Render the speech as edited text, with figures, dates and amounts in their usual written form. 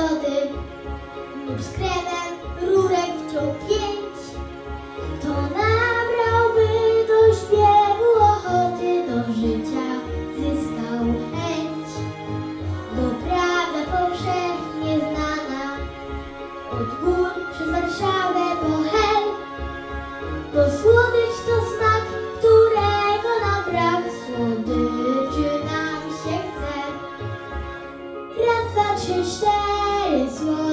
lody lub z kremem rurek wciął 5, to nabrałby do śpiewu ochoty, do życia zyskał chęć. Bo prawda powszechnie znana, od gór przez Warszawę po Hel, bo słodycz to smak, którego nam brak, słodyczy nam się chce. Raz, dwa, trzy, cztery, słodycz.